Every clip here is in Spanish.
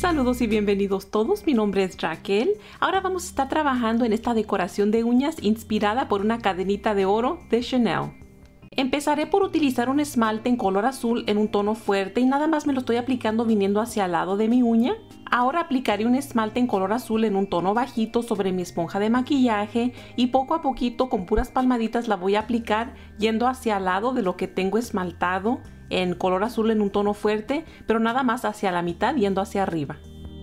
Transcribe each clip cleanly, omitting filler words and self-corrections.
Saludos y bienvenidos todos, mi nombre es Raquel. Ahora vamos a estar trabajando en esta decoración de uñas inspirada por una cadenita de oro de Chanel. Empezaré por utilizar un esmalte en color azul en un tono fuerte y nada más me lo estoy aplicando viniendo hacia el lado de mi uña. Ahora aplicaré un esmalte en color azul en un tono bajito sobre mi esponja de maquillaje y poco a poquito con puras palmaditas la voy a aplicar yendo hacia el lado de lo que tengo esmaltado en color azul en un tono fuerte, pero nada más hacia la mitad yendo hacia arriba.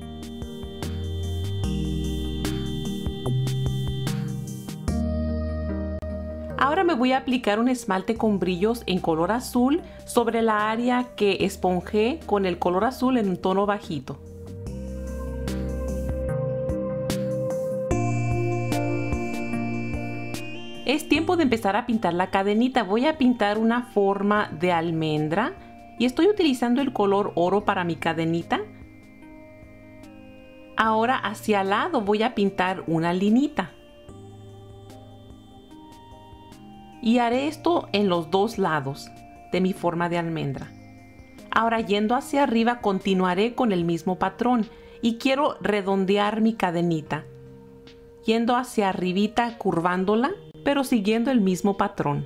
Ahora me voy a aplicar un esmalte con brillos en color azul sobre la área que esponjé con el color azul en un tono bajito. Es tiempo de empezar a pintar la cadenita. Voy a pintar una forma de almendra y estoy utilizando el color oro para mi cadenita. Ahora hacia el lado voy a pintar una linita. Y haré esto en los dos lados de mi forma de almendra. Ahora yendo hacia arriba continuaré con el mismo patrón y quiero redondear mi cadenita. Yendo hacia arribita curvándola, pero siguiendo el mismo patrón.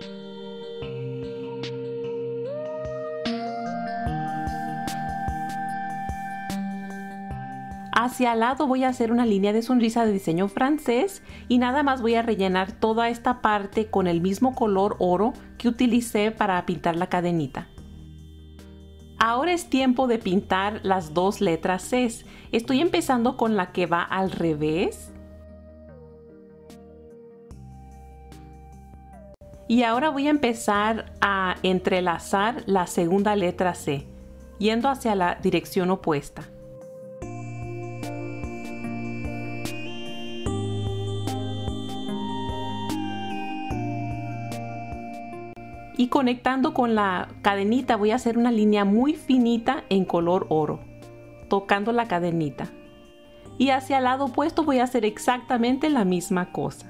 Hacia el lado voy a hacer una línea de sonrisa de diseño francés y nada más voy a rellenar toda esta parte con el mismo color oro que utilicé para pintar la cadenita. Ahora es tiempo de pintar las dos letras C. Estoy empezando con la que va al revés. Y ahora voy a empezar a entrelazar la segunda letra C, yendo hacia la dirección opuesta. Y conectando con la cadenita voy a hacer una línea muy finita en color oro, tocando la cadenita. Y hacia el lado opuesto voy a hacer exactamente la misma cosa.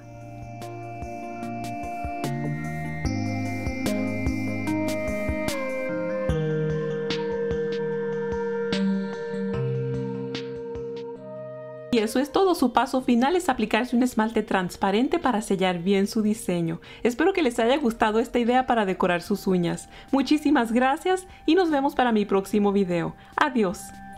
Y eso es todo. Su paso final es aplicarse un esmalte transparente para sellar bien su diseño. Espero que les haya gustado esta idea para decorar sus uñas. Muchísimas gracias y nos vemos para mi próximo video. Adiós.